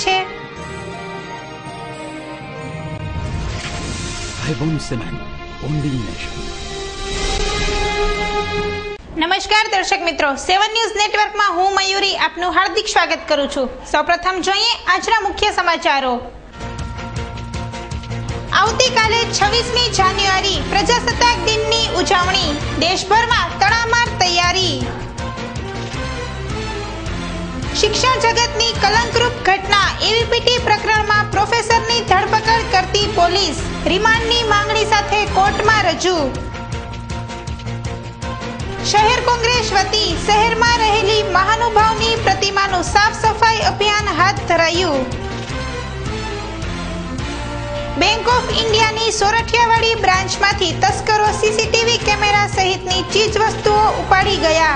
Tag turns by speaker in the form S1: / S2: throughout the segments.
S1: છે? નમસ્કાર દર્શક મિત્રો, 7 ન્યૂઝ નેટવર્કમાં હું મયુરી આપનું હાર્દિક સ્વાગત કરું છું। સૌપ્રથમ જોઈએ આજના મુખ્ય સમાચારો। આવતીકાલે 26મી જાન્યુઆરી પ્રજાસત્તાક દિનની ઉજવણી, દેશભરમાં તડામાર તૈયારી। શિક્ષણ જગતની કલંકરૂપ ઘટના એવીપીટી પ્રકરણમાં પ્રોફેસરની ધરપકડ કરતી પોલીસ રિમાન્ડની માંગણી સાથે કોર્ટમાં રજૂ। શહેર કોંગ્રેસ વતી શહેરમાં રહેલી મહાનુભાવની પ્રતિમાનું સાફ સફાઈ અભિયાન હાથ ધરાયું। બેંક ઓફ ઇન્ડિયાની સોરઠિયાવાડી બ્રાન્ચમાંથી તસ્કરો સીસીટીવી કેમેરા સહિતની ચીજ વસ્તુઓ ઉપાડી ગયા।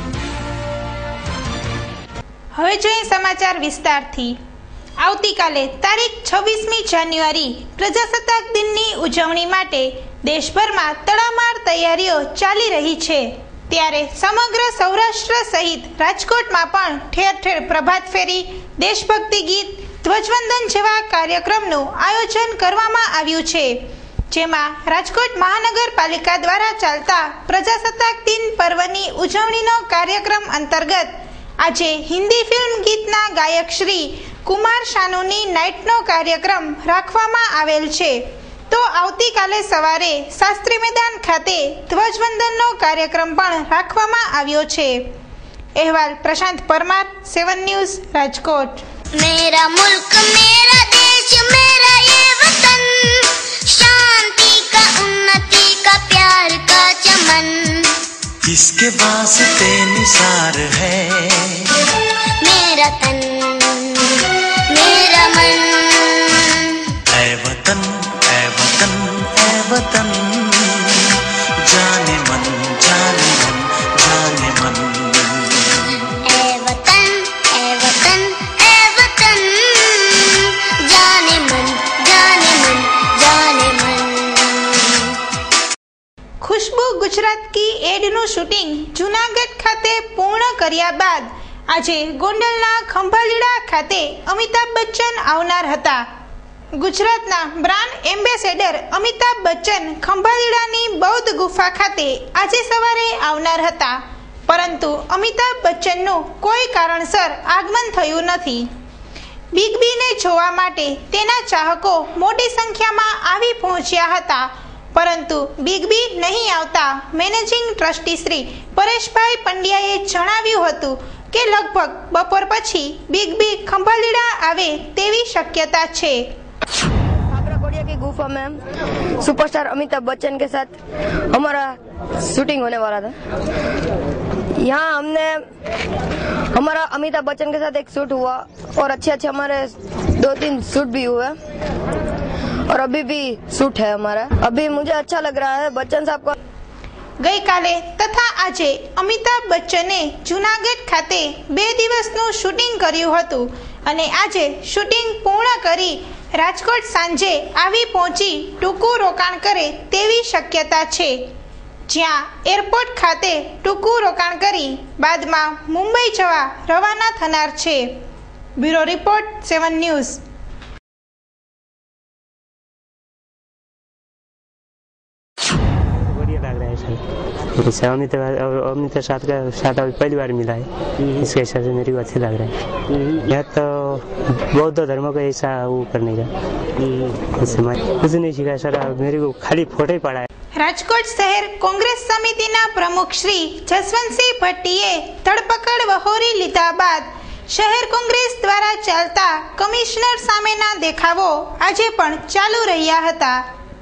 S1: હવે જોઈએ સમાચાર વિસ્તારથી। આવતીકાલે તારીખ 26મી જાન્યુઆરી પ્રજાસત્તાક દિનની ઉજવણી માટે દેશભરમાં તડામાર તૈયારીઓ ચાલી રહી છે, ત્યારે સમગ્ર સૌરાષ્ટ્ર સહિત રાજકોટમાં પણ ઠેર ઠેર પ્રભાત ફેરી, દેશભક્તિ ગીત, ધ્વજવંદન જેવા કાર્યક્રમનું આયોજન કરવામાં આવ્યું છે, જેમાં રાજકોટ મહાનગરપાલિકા દ્વારા ચાલતા પ્રજાસત્તાક દિન પર્વની ઉજવણીનો કાર્યક્રમ અંતર્ગત આજે હિન્દી ફિલ્મ ગીતના ગાયક શ્રી કુમાર શાનુની નાઇટનો કાર્યક્રમ રાખવામાં આવેલ છે, તો આવતીકાલે સવારે શાસ્ત્રી મેદાન ખાતે ધ્વજવંદનનો કાર્યક્રમ પણ રાખવામાં આવ્યો છે। અહેવાલ પ્રશાંત પરમાર, 7 ન્યૂઝ, રાજકોટ।
S2: मेरा मुल्क मेरा देश मेरा ये वतन, शांति का उन्नति का प्यार का चमन,
S3: इसके वास्ते निसार है
S2: मेरा तन मेरा मन।
S3: ऐ वतन ऐ वतन ऐ वतन, जाने मन जाने मन जाने मन।
S2: ऐ वतन ऐ वतन ऐ वतन, जाने मन जाने मन जाने मन।
S1: खुशबू गुजरात की एडનું શૂટિંગ જૂનાગઢ ખાતે પૂર્ણ કર્યા બાદ આજે ગોંડલના ખંભાલીડા ખાતે અમિતાભ બચ્ચન આવનાર હતા। ગુજરાતના બ્રાન્ડ એમ્બેસેડર અમિતાભ બચ્ચન ખંભાલીડાની બૌદ્ધ ગુફા ખાતે આજે સવારે આવનાર હતા, પરંતુ અમિતાભ બચ્ચનનું કોઈ કારણસર આગમન થયું નથી। બિગ બીને જોવા માટે તેના ચાહકો મોટી સંખ્યામાં આવી પહોંચ્યા હતા, પરંતુ બિગ બી નહીં આવતા મેનેજિંગ ટ્રસ્ટી શ્રી પરેશભાઈ પંડ્યાએ જણાવ્યું હતું કે લગભગ બપોર પછી બિગ બી ખંભાલીડા આવે તેવી શક્યતા છે।
S4: खापराकोडिया की गुफा में सुपरस्टार अमिताभ बच्चन के साथ हमारा शूटिंग होने वाला था। यहाँ हमने हमारा अमिताभ बच्चन के साथ एक शूट हुआ और अच्छे हमारे 2-3 शूट भी हुए और अभी भी शूट है हमारा। अभी मुझे अच्छा लग रहा है बच्चन साहब का।
S1: ગઈકાલે તથા આજે અમિતાભ બચ્ચને જૂનાગઢ ખાતે 2 દિવસનું શૂટિંગ કર્યું હતું અને આજે શૂટિંગ પૂર્ણ કરી રાજકોટ સાંજે આવી પહોંચી ટૂંકું રોકાણ કરે તેવી શક્યતા છે, જ્યાં એરપોર્ટ ખાતે ટૂંકું રોકાણ કરી બાદમાં મુંબઈ જવા રવાના થનાર છે। Bureau report, 7 news.
S5: अमिताभ साथ अभी पहली बार मिला है, इसके हिसाब से मेरे को अच्छा लग रहा है। यहाँ तो बौद्ध धर्म का ऐसा वो करने का कुछ नहीं सीखा सर, मेरे को खाली फोटो ही पड़ा है।
S1: રાજકોટ શહેર કોંગ્રેસ સમિતિના પ્રમુખ શ્રી જસવંતસિંહ ભટ્ટીએ ધરપકડ વહોરી લીધા બાદ શહેર કોંગ્રેસ દ્વારા ચાલતા કમિશનર સામેના દેખાવો આજે પણ ચાલુ રહ્યા હતા।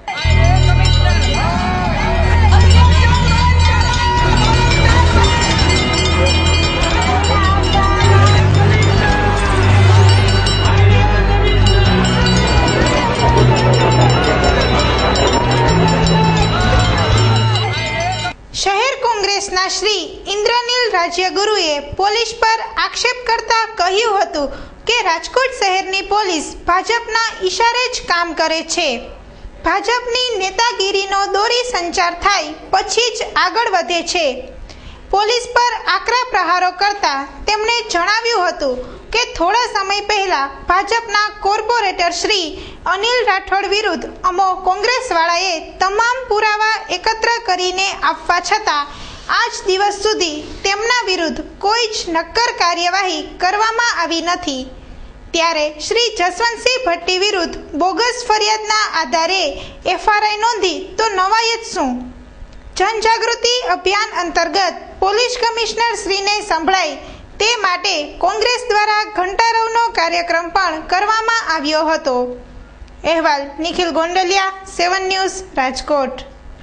S1: શહેર કોંગ્રેસના શ્રી ઇન્દ્રનીલ રાજ્યગુરુએ પોલીસ પર આક્ષેપ કરતા કહ્યું હતું કે રાજકોટ શહેરની પોલીસ ભાજપના ઈશારે જ કામ કરે છે। ભાજપની નેતાગીરીનો દોરી સંચાર થાય પછી જ આગળ વધે છે। પોલીસ પર આકરા પ્રહારો કરતા તેમણે જણાવ્યું હતું કે થોડા સમય પહેલા ભાજપના કોર્પોરેટર શ્રી અનિલ રાઠોડ વિરુદ્ધ અમો કોંગ્રેસવાળાએ તમામ પુરાવા એકત્ર કરીને આપવા છતાં આજ દિવસ સુધી તેમના વિરુદ્ધ કોઈ જ નક્કર કાર્યવાહી કરવામાં આવી નથી। ત્યારે શ્રી જસવંતસિંહ ભટ્ટી વિરુદ્ધ બોગસ ફરિયાદના આધારે એફઆરઆઈ નોંધી તો નવાઈ જ શું? જનજાગૃતિ અભિયાન અંતર્ગત પોલીસ કમિશનર શ્રીને સંભળાય તે માટે કોંગ્રેસ દ્વારા ઘંટારવનો કાર્યક્રમ પણ કરવામાં આવ્યો હતો। અહેવાલ નિખિલ ગોંડલિયા, 7 ન્યૂઝ, રાજકોટ।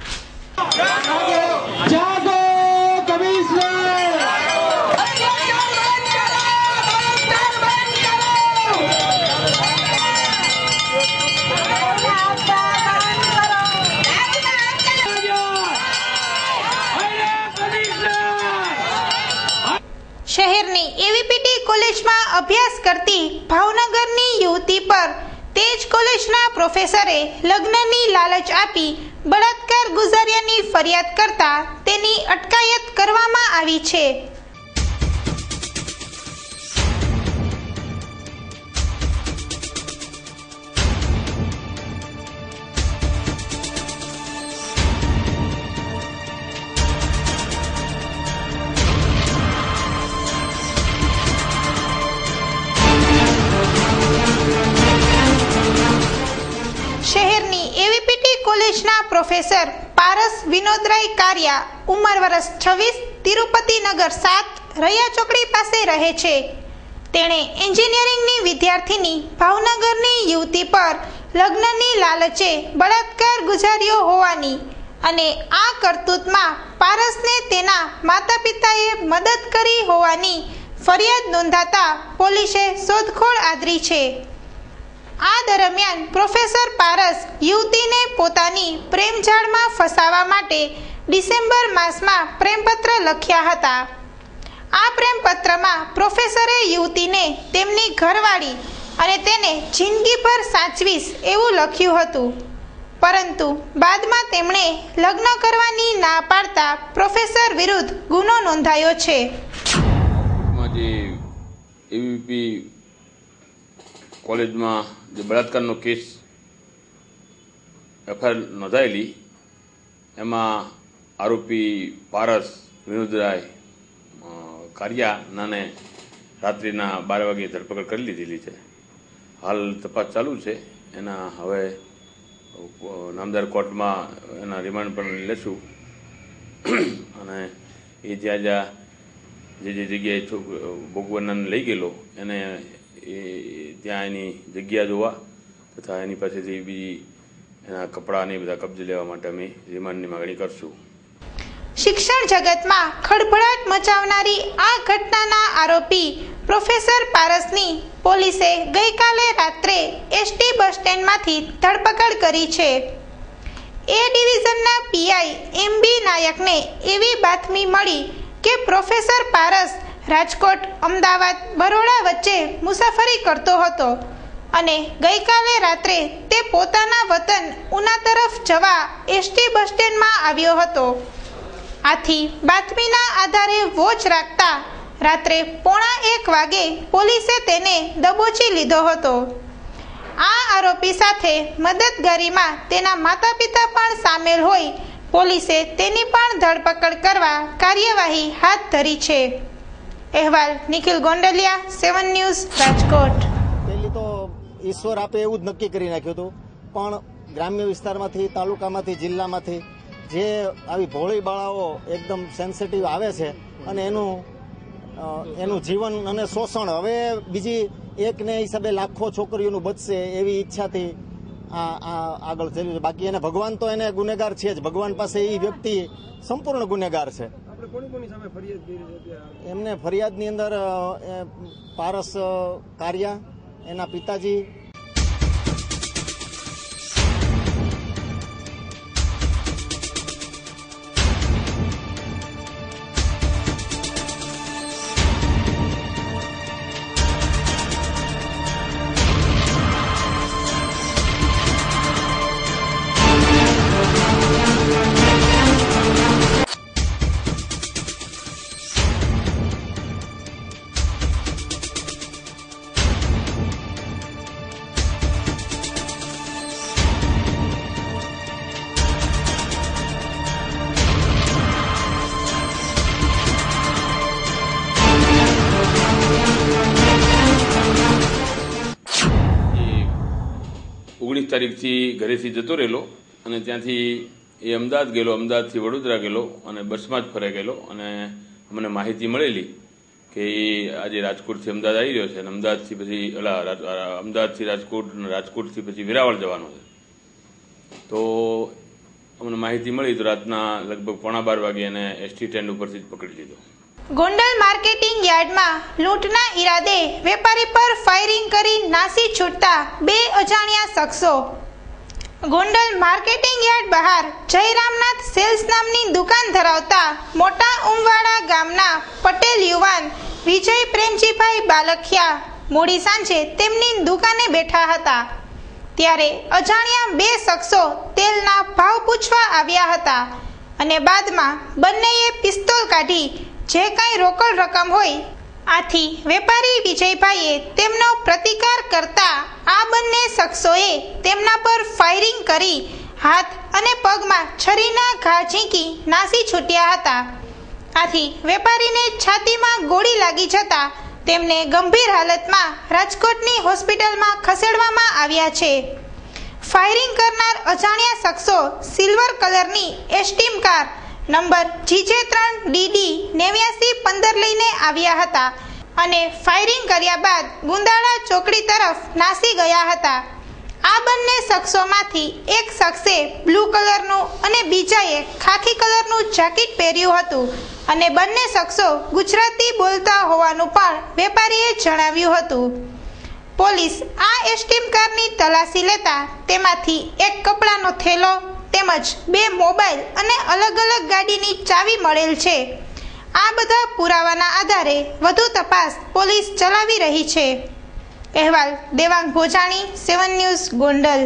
S6: જાગો કમિશનર
S1: શહેરની એવીપીટી કોલેજમાં અભ્યાસ કરતી ભાવનગરની યુવતી પર તે જ કોલેજના પ્રોફેસરે લગ્નની લાલચ આપી બળાત્કાર ગુજાર્યાની ફરિયાદ કરતા તેની અટકાયત કરવામાં આવી છે। શહેરની એવીપીટી કોલેજના પ્રોફેસર પારસ વિનોદરાય કારિયા, ઉંમર વર્ષ 26, તિરુપતિનગર 7, રૈયા ચોકડી પાસે રહે છે। તેણે એન્જિનિયરિંગની વિદ્યાર્થીની ભાવનગરની યુવતી પર લગ્નની લાલચે બળાત્કાર ગુજાર્યો હોવાની અને આ કરતૂતમાં પારસને તેના માતા પિતાએ મદદ કરી હોવાની ફરિયાદ નોંધાતા પોલીસે શોધખોળ આદરી છે। આ દરમિયાન પ્રોફેસર પારસ યુવતીને પોતાની પ્રેમજાળમાં ફસાવા માટે ડિસેમ્બર માસમાં પ્રેમપત્ર લખ્યા હતા। આ પ્રેમપત્રમાં પ્રોફેસરે યુવતીને તેમની ઘરવાળી અને તેને જિંદગીભર સાચવીશ એવું લખ્યું હતું, પરંતુ બાદમાં તેમણે લગ્ન કરવાની ના પાડતા પ્રોફેસર વિરુદ્ધ ગુનો નોંધાયો છે।
S7: કોલેજમાં જે બળાત્કારનો કેસ એફઆઈઆર નોંધાયેલી એમાં આરોપી પારસ વિનોદરાય કારિયાનાને રાત્રિના 12 વાગે ધરપકડ કરી લીધેલી છે। હાલ તપાસ ચાલુ છે। એના હવે નામદાર કોર્ટમાં એના રિમાન્ડ પર લેશું અને એ જ્યાં જે જગ્યાએ ભોગવનારને લઈ ગયેલો એને ત્યાં એની જગ્યા જોવા તથા એની પાસેથી બીજી એના કપડાં ને બધા કબજે લેવા માટે અમે રિમાન્ડની માગણી કરશું।
S1: શિક્ષણ જગતમાં ખળભળાટ મચાવનારી આ ઘટનાના આરોપી પ્રોફેસર પારસની પોલીસે ગઈકાલે રાત્રે એસટી બસ સ્ટેન્ડમાંથી ધરપકડ કરી છે। એ ડિવિઝનના પીઆઈ એમબી નાયકને એવી બાતમી મળી કે પ્રોફેસર પારસ રાજકોટ, અમદાવાદ, બરોડા વચ્ચે મુસાફરી કરતો હતો અને ગઈકાલે રાત્રે તે પોતાના વતન ઉના તરફ જવા એસટી બસ સ્ટેન્ડમાં આવ્યો હતો। આથી બાતમીના આધારે વોચ રાખતા રાત્રે 1:15 વાગે પોલીસે તેને દબોચી લીધો હતો। આ આરોપી સાથે મદદગારીમાં તેના માતા પિતા પણ સામેલ હોય પોલીસે તેની પણ ધરપકડ કરવા કાર્યવાહી હાથ ધરી છે। અહેવાલ નિખિલ ગોંડલિયા, 7 ન્યૂઝ, રાજકોટ।
S8: પહેલી તો ઈશ્વર આપે એવું જ નક્કી કરી નાખ્યું હતું, પણ ગ્રામ્ય વિસ્તારમાંથી, તાલુકામાંથી, જિલ્લામાંથી જે આવી ભોળી બાળાઓ એકદમ સેન્સિટિવ આવે છે અને એનું જીવન અને શોષણ હવે બીજી એકને હિસાબે લાખો છોકરીઓનું બચશે એવી ઈચ્છાથી આગળ ચાલ્યું છે। બાકી એને ભગવાન તો એને ગુનેગાર છે જ, ભગવાન પાસે એ વ્યક્તિ સંપૂર્ણ ગુનેગાર છે। એમને ફરિયાદની અંદર પારસ કારિયા, એના પિતાજી,
S7: 19 તારીખથી ઘરેથી જતો રહેલો અને ત્યાંથી એ અમદાવાદ ગયેલો, અમદાવાદથી વડોદરા ગયેલો અને બસમાં જ ફરાઈ ગયેલો અને અમને માહિતી મળેલી કે એ આજે રાજકોટથી અમદાવાદ આવી રહ્યો છે અને અમદાવાદથી પછી અમદાવાદથી રાજકોટ અને રાજકોટથી પછી વેરાવળ જવાનો છે. તો અમને માહિતી મળી તો રાતના લગભગ 11:15 વાગે એને એસટી સ્ટેન્ડ ઉપરથી જ પકડી લીધો.
S1: ગોંડલ માર્કેટિંગ યાર્ડમાં લૂંટના ઈરાદે વેપારી પર ફાયરિંગ કરી નાસી છૂટતા 2 અજાણ્યા શખ્સો. ગોંડલ માર્કેટિંગ યાર્ડ બહાર જયરામનાથ સેલ્સ નામની દુકાન ધરાવતા મોટા ઉમવાડા ગામના પટેલ યુવાન વિજય પ્રેમજીભાઈ બાલખિયા મોડી સાંજે તેમની દુકાને બેઠા હતા ત્યારે અજાણ્યા 2 શખ્સો તેલના ભાવ પૂછવા આવ્યા હતા અને બાદમાં બંનેએ પિસ્તોલ કાઢી જે કંઈ રોકડ રકમ હોય આથી વેપારી વિજયભાઈએ તેમનો પ્રતિકાર કરતા આ બંને શખ્સોએ તેમના પર ફાયરિંગ કરી હાથ અને પગમાં છરીના ઘા ઝીંકી નાસી છૂટ્યા હતા. આથી વેપારીને છાતીમાં ગોળી લાગી જતા તેમને ગંભીર હાલતમાં રાજકોટની હોસ્પિટલમાં ખસેડવામાં આવ્યા છે. ફાયરિંગ કરનાર અજાણ્યા શખ્સો સિલ્વર કલરની એસ્ટીમ કાર નંબર GJ3DD 8915 લઈને આવ્યા હતા અને ફાયરિંગ કર્યા બાદ ગુંદાળા ચોકડી તરફ નાસી ગયા હતા. આ બંને શખ્સોમાંથી એક શખ્સે બ્લુ કલરનું અને બીજાએ ખાખી કલરનું જાકીટ પહેર્યું હતું અને બંને શખ્સો ગુજરાતી બોલતા હોવાનું પણ વેપારીએ જણાવ્યું હતું. પોલીસ આ એસ્ટીમ કારની તલાશી લેતા તેમાંથી એક કપડાનો થેલો તેમજ 2 મોબાઈલ અને અલગ અલગ ગાડીની ચાવી મળેલ છે. આ બધા પુરાવાના આધારે વધુ તપાસ પોલીસ ચલાવી રહી છે. અહેવાલ દેવાંગ ભોજાણી, 7 ન્યૂઝ, ગોંડલ.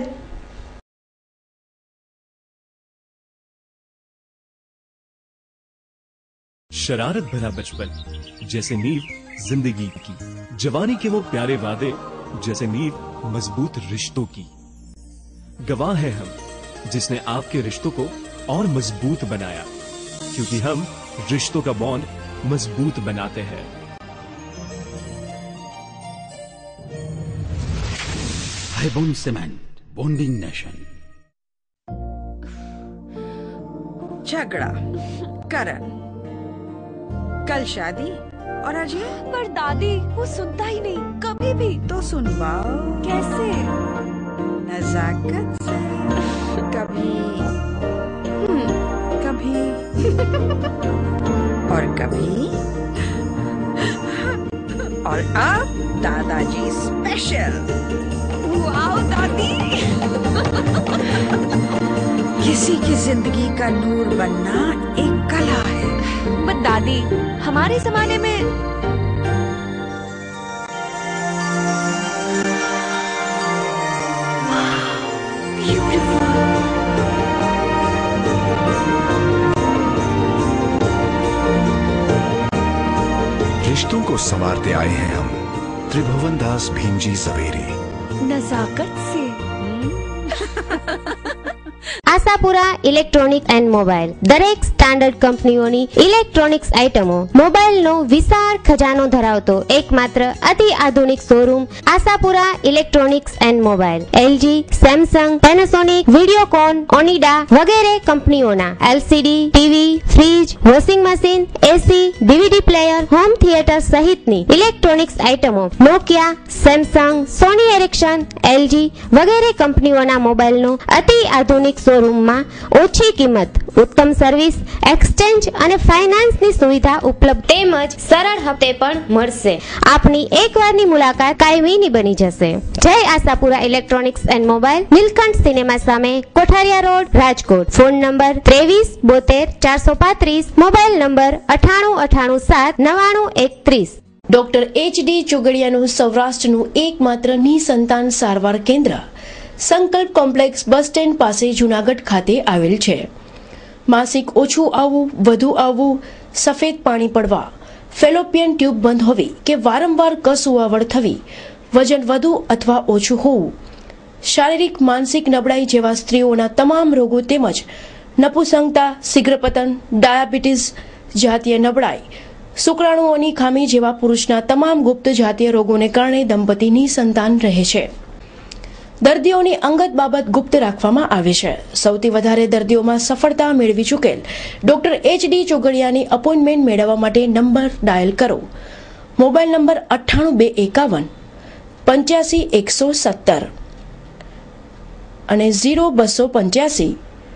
S9: शरारत भरा बचपन जैसे नींव जिंदगी की, जवानी के वो प्यारे वादे जैसे नींव मजबूत रिश्तों की. गवाह है हम जिसने आपके रिश्तों को और मजबूत बनाया, क्योंकि हम रिश्तों का बॉन्ड मजबूत बनाते हैं.
S10: Haibon Cement, bonding nation.
S11: झगड़ा, करण, कल शादी और आज ये?
S12: पर दादी वो सुनता ही नहीं कभी भी.
S11: तो सुनवाओ.
S12: कैसे?
S11: नजाकत से. कभी कभी और कभी और अब दादाजी स्पेशल.
S12: वाओ दादी.
S11: किसी की जिंदगी का नूर बनना एक कला है.
S12: पर दादी हमारे जमाने में
S10: रिश्तों को संवारते आए हैं हम, त्रिभुवन दास भीमजी सवेरे.
S12: नजाकत से.
S13: આશાપુરા ઇલેક્ટ્રોનિક એન્ડ મોબાઈલ દરેક સ્ટાન્ડર્ડ કંપનીઓની ઇલેક્ટ્રોનિક્સ આઇટમો મોબાઈલનો વિશાળ ખજાનો ધરાવતો એકમાત્ર અતિ આધુનિક showroom Ashapura electronics and mobile. LG, Samsung, Panasonic, Videocon, Onida વગેરે કંપનીઓના LCD, TV, fridge, washing machine, AC, DVD player, home theatre સહિતની ઇલેક્ટ્રોનિક્સ આઇટમો Nokia, Samsung, Sony Ericsson, LG વગેરે કંપનીઓના મોબાઈલનો અતિ આધુનિક શોરૂમમાં ઓછી કિંમત, ઉત્તમ સર્વિસ, એક્સચેન્જ અને ફાઇનાન્સની સુવિધા ઉપલબ્ધ તેમજ સરળ હપ્તે પણ મળશે. આપની એકવારની મુલાકાત કાયમીની બની જશે. Jai Ashapura electronics and mobile, Neelkanth cinema સામે, Kothariya road, Rajkot. Phone number 23 72 435, mobile number 98 98 7 99 31.
S14: Doctor HD ચોગડિયાનું સૌરાષ્ટ્રનું એકમાત્ર નિસંતાન સારવાર કેન્દ્ર સંકલ્પ કોમ્પ્લેક્સ બસ સ્ટેન્ડ પાસે જૂનાગઢ ખાતે આવેલ છે. માસિક ઓછું આવવું, વધુ આવવું, સફેદ પાણી પડવા, ફેલોપિયન ટ્યુબ બંધ હોવી કે વારંવાર કસુવાવડ થવી, વજન વધુ અથવા ઓછું હોવું, શારીરિક માનસિક નબળાઈ જેવા સ્ત્રીઓના તમામ રોગો તેમજ નપુસંગતા, શીઘ્રપતન, ડાયાબિટીસ, જાતીય નબળાઈ, શુક્રાણુઓની ખામી જેવા પુરુષના તમામ ગુપ્ત જાતીય રોગોને કારણે દંપતીની સંતાન રહે છે. દર્દીઓની અંગત બાબત ગુપ્ત રાખવામાં આવી છે. સૌથી વધારે દર્દીઓમાં સફળતા મેળવી ચૂકેલ ડોક્ટર HD ચોગડિયાની અપોઇન્ટમેન્ટ મેળવવા માટે નંબર ડાયલ કરો. મોબાઈલ નંબર 98 251 85 117 અને 0285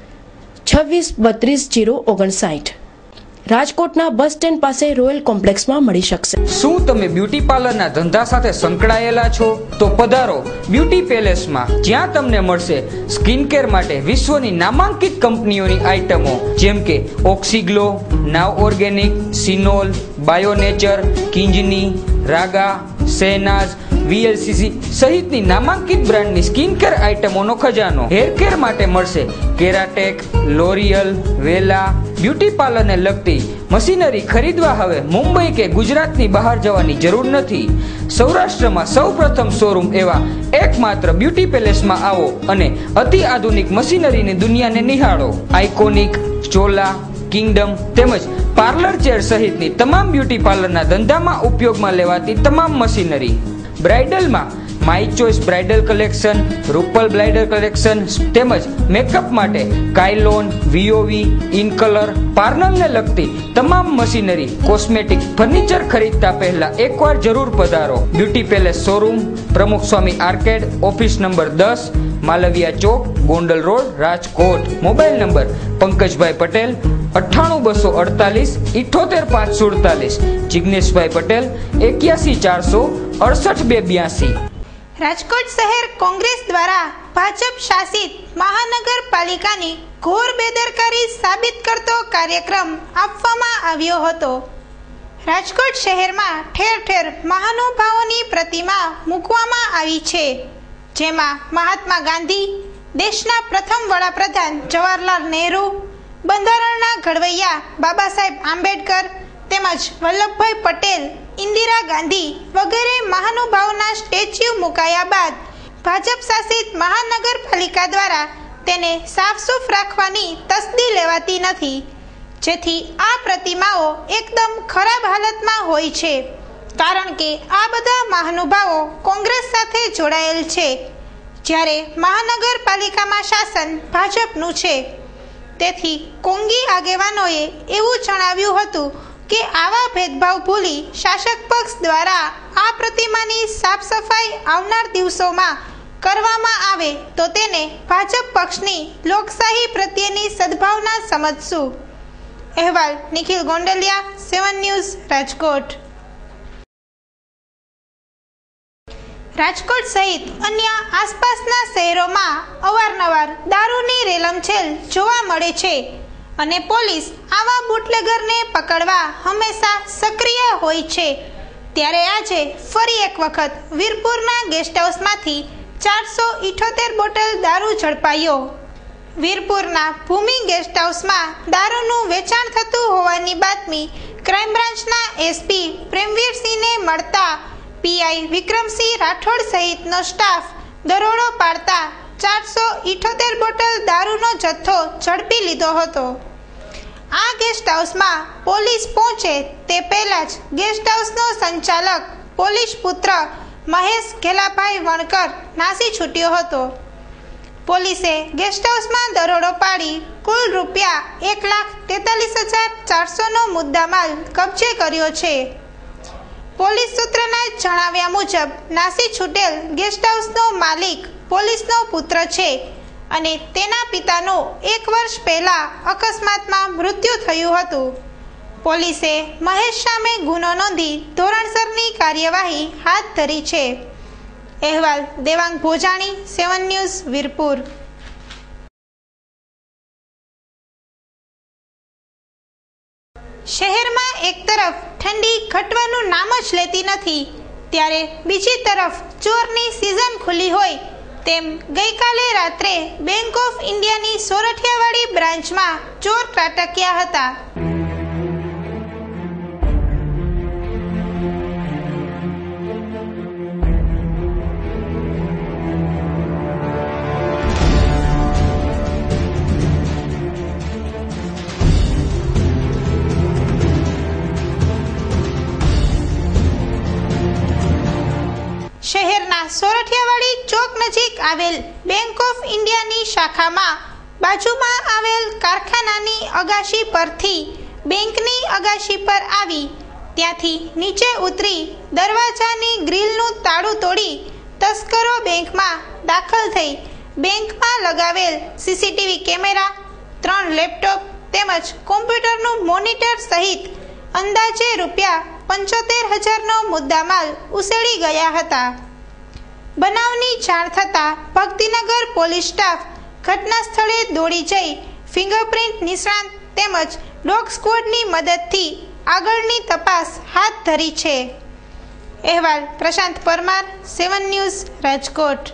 S14: 26 32 059. રાજકોટના બસ સ્ટેન્ડ પાસે રોયલ કોમ્પ્લેક્સમાં મળી શકશે.
S15: શું તમે બ્યુટી પાર્લરના ધંધા સાથે સંકળાયેલા છો? તો પધારો બ્યુટી પેલેસમાં, જ્યાં તમને મળશે સ્કિન કેર માટે વિશ્વની નામાંકિત કંપનીઓની આઇટમો જેમ કે ઓક્સીગ્લો, નાવ ઓર્ગેનિક, સિનોલ, બાયોનેચર, કિંજની, રાગા, શહેનાઝ, VLCC સહિતની નામાંકિત બ્રાન્ડની સ્કિન કેર આઇટમોનો ખજાનો. હેર કેર માટે મળશે કેરાટેક, લોરિયલ, વેલા. બ્યુટી પાર્લરને લગતી મશીનરી ખરીદવા હવે મુંબઈ કે ગુજરાતની બહાર જવાની જરૂર નથી. સૌરાષ્ટ્રમાં સૌપ્રથમ શોરૂમ એવા એકમાત્ર બ્યુટી પેલેસમાં આવો અને અતિ આધુનિક મશીનરીની દુનિયાને નિહાળો. આઇકોનિક, ચોલા, કિંગડમ તેમજ પાર્લર ચેર સહિતની તમામ બ્યુટી પાર્લરના ધંધામાં ઉપયોગમાં લેવાતી તમામ મશીનરી. બ્રાઇડલમાં my choice bridal collection, Rupal bridal collection તેમજ મેકઅપ માટે કાયલોન, VOV, ઇનકલર, પાર્લરને લગતી તમામ મશીનરી, કોસ્મેટિક, ફર્નિચર ખરીદતા પહેલા એકવાર જરૂર પધારો. Beauty palace showroom, Pramukh Swami arcade, office number 10, Malviya ચોક, Gondal road, Rajkot. Mobile number Pankajbhai Patel 98248 78547, જિગ્નેશભાઈ પટેલ 81 400 68 282.
S1: રાજકોટ શહેર કોંગ્રેસ દ્વારા ભાજપ શાસિત મહાનગરપાલિકાની ઘોર બેદરકારી સાબિત કરતો કાર્યક્રમ આપવામાં આવ્યો હતો. રાજકોટ શહેરમાં ઠેર ઠેર મહાનુભાવોની પ્રતિમા મૂકવામાં આવી છે, જેમાં મહાત્મા ગાંધી, દેશના પ્રથમ વડાપ્રધાન જવાહરલાલ નહેરુ, બંધારણના ઘડવૈયા બાબા સાહેબ આંબેડકર તેમજ વલ્લભભાઈ પટેલ, ઇન્દિરા ગાંધી વગેરે મહાનુભાવોના સ્ટેચ્યુ મુકાયા બાદ ભાજપ શાસિત મહાનગરપાલિકા દ્વારા તેને સાફસૂફ રાખવાની તસ્દી લેવાતી નથી, જેથી આ પ્રતિમાઓ એકદમ ખરાબ હાલતમાં હોય છે. કારણ કે આ બધા મહાનુભાવો કોંગ્રેસ સાથે જોડાયેલ છે, જ્યારે મહાનગરપાલિકામાં શાસન ભાજપનું છે. તેથી કોંગી આગેવાનોએ એવું જણાવ્યું હતું કે આવા ભેદભાવ ભૂલી શાસક પક્ષ દ્વારા આ પ્રતિમાની સાફ સફાઈ આવનાર દિવસોમાં કરવામાં આવે તો તેને ભાજપ પક્ષની લોકશાહી પ્રત્યેની સદભાવના સમજશું. અહેવાલ નિખિલ ગોંડલિયા, 7 ન્યૂઝ, રાજકોટ. રાજકોટ સહિત અન્ય આસપાસના શહેરોમાં અવારનવાર દારૂની રેલમછેલ જોવા મળે છે અને પોલીસ આવા બુટલેગરને પકડવા હંમેશા સક્રિય હોય છે. ત્યારે આજે ફરી એક વખત વીરપુરના ગેસ્ટ હાઉસમાંથી 478 બોટલ દારૂ ઝડપાયો. વીરપુરના ભૂમિ ગેસ્ટ હાઉસમાં દારૂનું વેચાણ થતું હોવાની બાતમી ક્રાઇમ બ્રાન્ચના SP પ્રેમવીરસિંહને મળતા PI વિક્રમસિંહ રાઠોડ સહિતનો સ્ટાફ દરોડો પાડતા 478 બોટલ દારૂનો જથ્થો ઝડપી લીધો હતો. આ ગેસ્ટ હાઉસમાં પોલીસ પહોંચે તે પહેલા જ ગેસ્ટ હાઉસનો સંચાલક પોલીસ પુત્ર મહેશ ઘેલાભાઈ વણકર નાસી છૂટ્યો હતો. પોલીસે ગેસ્ટ હાઉસમાં દરોડો પાડી કુલ રૂપિયા 1,43,400નો મુદ્દામાલ કબજે કર્યો છે. પોલીસ સૂત્રના જણાવ્યા મુજબ નાસી છૂટેલ ગેસ્ટ હાઉસનો માલિક પોલીસનો પુત્ર છે અને તેના પિતાનું 1 વર્ષ પહેલા અકસ્માતમાં મૃત્યુ થયું હતું. પોલીસે મહેશ સામે ગુનો નોંધી ધોરણસરની કાર્યવાહી હાથ ધરી છે. અહેવાલ દેવાંગ ભોજાણી, 7 ન્યૂઝ, વીરપુર. શહેરમાં એક તરફ ઠંડી ઘટવાનું નામ જ લેતી નથી, ત્યારે બીજી તરફ ચોરની સિઝન ખુલ્લી હોય તેમ ગઈકાલે રાત્રે બેંક ઓફ ઇન્ડિયાની સોરઠિયાવાડી બ્રાન્ચમાં ચોર ત્રાટક્યા હતા. શહેરના સોરઠિયાવાડી ચોક નજીક આવેલ બેંક ઓફ ઇન્ડિયાની શાખામાં બાજુમાં આવેલ કારખાનાની અગાશી પરથી બેંકની અગાશી પર આવી ત્યાંથી નીચે ઉતરી દરવાજાની ગ્રીલનું તાળું તોડી તસ્કરો બેંકમાં દાખલ થઈ બેંકમાં લગાવેલ સીસીટીવી કેમેરા, 3 લેપટોપ તેમજ કોમ્પ્યુટરનું મોનિટર સહિત અંદાજે ₹75,000નો મુદ્દામાલ ઉસેડી ગયા હતા. બનાવની જાણ થતાં ભક્તિનગર પોલીસ સ્ટાફ ઘટના સ્થળે દોડી જઈ ફિંગરપ્રિન્ટ નિષ્ણાંત તેમજ ડોગ સ્ક્વોડની મદદથી આગળની તપાસ હાથ ધરી છે. અહેવાલ પ્રશાંત પરમાર, 7 ન્યૂઝ, રાજકોટ.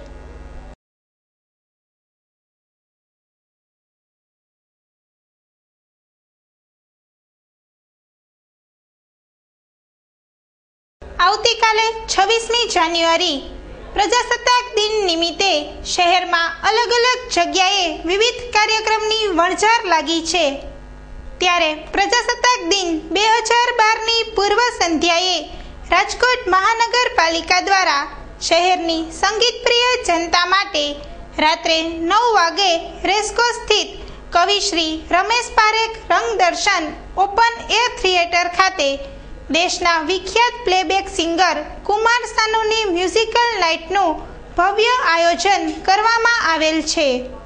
S1: આવતીકાલે 26મી જાન્યુઆરી પ્રજાસત્તાક દિન નિમિત્તે શહેરમાં અલગ અલગ જગ્યાએ વિવિધ કાર્યક્રમની વણઝાર લાગી છે. ત્યારે પ્રજાસત્તાક દિન 2012ની પૂર્વ સંધ્યાએ રાજકોટ મહાનગરપાલિકા દ્વારા શહેરની સંગીતપ્રિય જનતા માટે રાત્રે 9 વાગે રેસકોર્સ સ્થિત કવિશ્રી Ramesh Parekh Rangdarshan open air theatre ખાતે દેશના વિખ્યાત પ્લેબેક સિંગર કુમાર સાનુની મ્યુઝિકલ નાઇટનું ભવ્ય આયોજન કરવામાં આવેલ છે.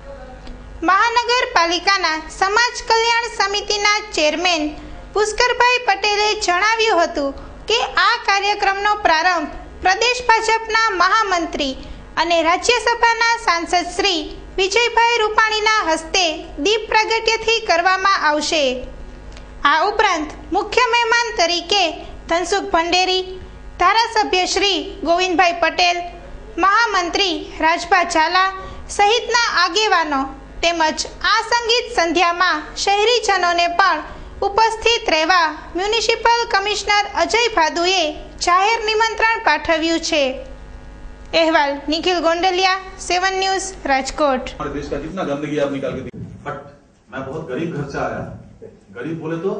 S1: મહાનગરપાલિકાના સમાજ કલ્યાણ સમિતિના ચેરમેન પુષ્કરભાઈ પટેલે જણાવ્યું હતું કે આ કાર્યક્રમનો પ્રારંભ પ્રદેશ ભાજપના મહામંત્રી અને રાજ્યસભાના સાંસદ શ્રી વિજયભાઈ રૂપાણીના હસ્તે દીપ પ્રાગટ્યથી કરવામાં આવશે. આ ઉપરાંત મુખ્ય મહેમાન તરીકે ધનસુખ ભંડેરી, ધારાસભ્ય શ્રી ગોવિંદભાઈ પટેલ, મહામંત્રી રાજભા ઝાલા સહિતના આગેવાનો તેમજ આ સંગીત સંધ્યામાં શહેરીજનોને પણ ઉપસ્થિત રહેવા મ્યુનિસિપલ કમિશનર અજય ભાદુએ જાહેર નિમંત્રણ પાઠવ્યું છે. अहवाल निखिल गोंडलिया, 7 न्यूज, राजकोट।
S16: हमारे देश का जितना गंदगी आप निकाल के दी, बट मैं बहुत गरीब घर से आया। गरीब बोले तो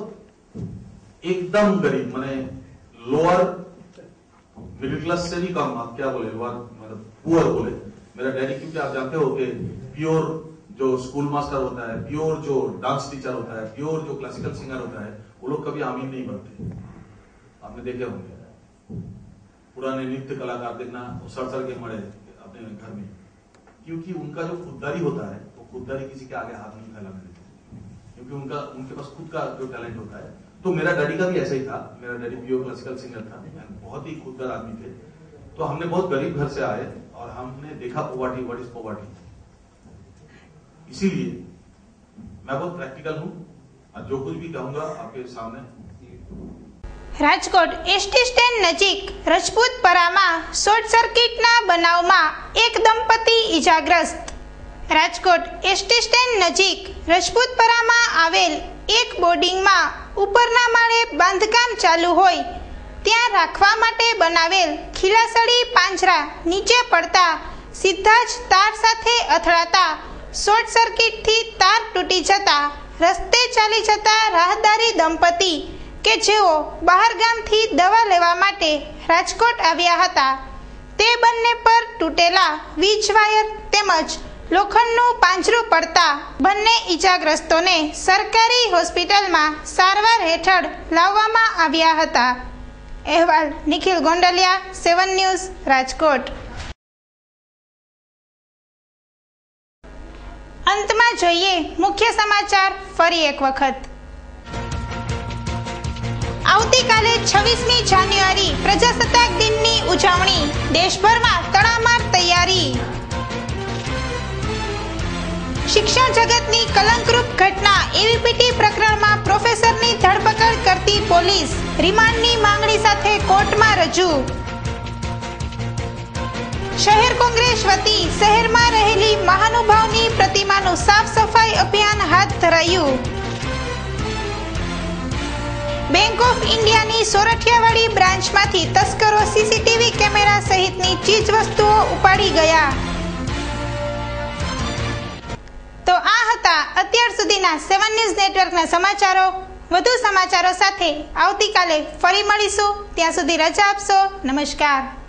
S16: एकदम गरीब, माने लोअर मिडिल क्लास से भी कम, आप क्या बोले, मतलब पुअर बोले। मेरा डैडी, क्योंकि आप जानते हो कि प्योर जो स्कूल मास्टर होता है, प्योर जो डांस टीचर होता है, प्योर जो क्लासिकल सिंगर होता है, वो लोग कभी अमीर नहीं बनते। आपने देखे होंगे पुराने नृत्य कलाकार देखना सड़ के मरे अपने घर में, क्योंकि उनका जो खुददारी होता है वो खुददारी किसी के आगे हाथ नहीं फैलाने देते, क्योंकि उनके पास खुद का जो टैलेंट होता है। तो मेरा डैडी का भी ऐसा ही था। मेरा डैडी प्योर क्लासिकल सिंगर था, बहुत ही खुददार आदमी थे। तो हमने बहुत गरीब घर से आए और हमने देखा पॉवर्टी, व्हाट इज पॉवर्टी। इसीलिए मैं बहुत प्रैक्टिकल हूं और जो कुछ भी कहूंगा आपके सामने।
S1: રાજકોટ એસટી સ્ટેન્ડ નજીક રજપૂતપરામાં શોર્ટ સર્કિટના બનાવમાં એક દંપતી ઈજાગ્રસ્ત। રાજકોટ એસટી સ્ટેન્ડ નજીક રજપૂતપરામાં આવેલ એક બોર્ડિંગમાં ઉપરના માળે બાંધકામ ચાલુ હોય ત્યાં રાખવા માટે બનાવેલ ખીલાસળી પાંજરા નીચે પડતા સીધા જ તાર સાથે અથડાતા શોર્ટ સર્કિટથી તાર તૂટી જતા રસ્તે ચાલી જતા રાહદારી દંપતી કે જેઓ બહારગામથી દવા લેવા માટે રાજકોટ આવ્યા હતા તે બંને પર તૂટેલા વીજ વાયર તેમજ લોખંડનું પાંજરું પડતા બંને ઈજાગ્રસ્તોને સરકારી હોસ્પિટલમાં સારવાર હેઠળ લાવવામાં આવ્યા હતા। અહેવાલ નિખિલ ગોંડલિયા, 7 ન્યૂઝ, રાજકોટ। અંતમાં જોઈએ મુખ્ય સમાચાર ફરી એક વખત। આવતીકાલે 26મી જાન્યુઆરી પ્રજાસત્તાક દિનની ઉજવણી, દેશભરમાં તડામાર તૈયારી। શિક્ષણ જગતની કલંકરૂપ ઘટના એવીપીટી પ્રકરણમાં પ્રોફેસરની ધરપકડ કરતી પોલીસ રિમાન્ડની માંગણી સાથે કોર્ટમાં રજૂ। શહેર કોંગ્રેસ વતી શહેરમાં રહેલી મહાનુભાવની પ્રતિમાનું સાફ સફાઈ અભિયાન હાથ ધરાયું। બેંક ઓફ ઇન્ડિયાની સોરઠિયાવાડી બ્રાન્ચમાંથી તસ્કરો સીસીટીવી કેમેરા સહિતની ચીજ વસ્તુઓ ઉપાડી ગયા। તો આ હતા અત્યાર સુધીના 7 ન્યૂઝ નેટવર્કના સમાચારો। વધુ સમાચારો સાથે આવતીકાલે ફરી મળીશું। ત્યાં સુધી રજા આપશો। નમસ્કાર।